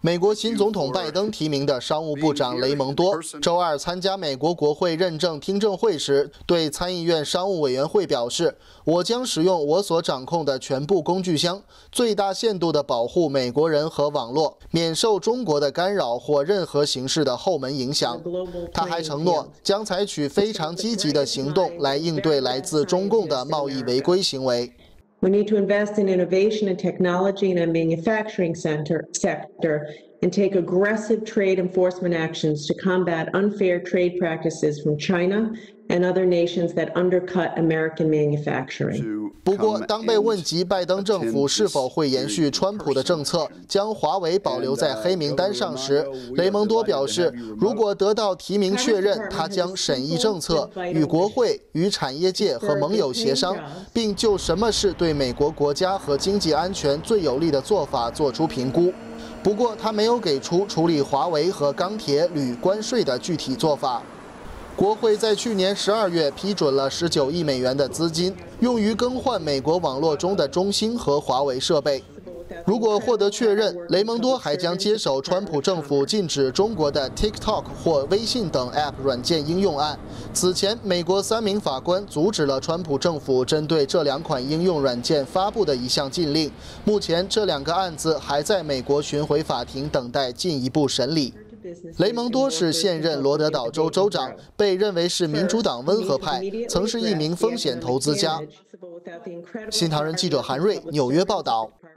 美国新总统拜登提名的商务部长雷蒙多周二参加美国国会认证听证会时，对参议院商务委员会表示：“我将使用我所掌控的全部工具箱，最大限度地保护美国人和网络，免受中国的干扰或任何形式的后门影响。”他还承诺将采取非常积极的行动来应对来自中共的贸易违规行为。 We need to invest in innovation and technology in the manufacturing sector and take aggressive trade enforcement actions to combat unfair trade practices from China and other nations that undercut American manufacturing. 不过，当被问及拜登政府是否会延续川普的政策，将华为保留在黑名单上时，雷蒙多表示，如果得到提名确认，他将审议政策，与国会、与产业界和盟友协商，并就什么是对美国国家和经济安全最有利的做法做出评估。不过，他没有给出处理华为和钢铁、铝关税的具体做法。 国会在去年12月批准了19亿美元的资金，用于更换美国网络中的中兴和华为设备。如果获得确认，雷蒙多还将接手川普政府禁止中国的 TikTok 或微信等 App 软件应用案。此前，美国3名法官阻止了川普政府针对这2款应用软件发布的一项禁令。目前，这2个案子还在美国巡回法庭等待进一步审理。 雷蒙多是现任罗德岛州州长，被认为是民主党温和派，曾是一名风险投资家。新唐人记者韩瑞纽约报道。